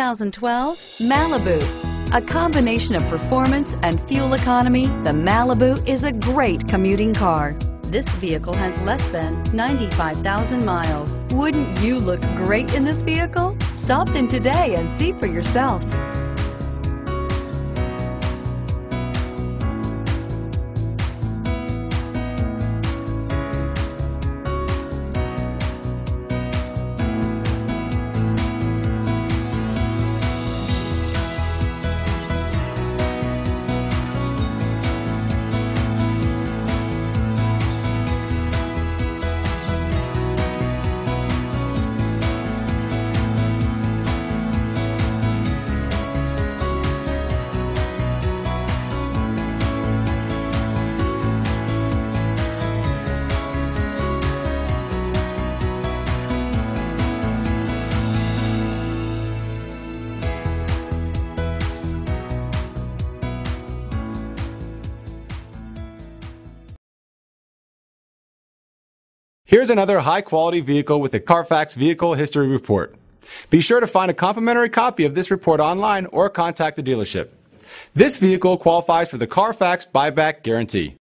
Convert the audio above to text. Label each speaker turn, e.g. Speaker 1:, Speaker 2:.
Speaker 1: 2012 Malibu. A combination of performance and fuel economy, the Malibu is a great commuting car. This vehicle has less than 95,000 miles. Wouldn't you look great in this vehicle? Stop in today and see for yourself.
Speaker 2: Here's another high-quality vehicle with a Carfax Vehicle History Report. Be sure to find a complimentary copy of this report online or contact the dealership. This vehicle qualifies for the Carfax Buyback Guarantee.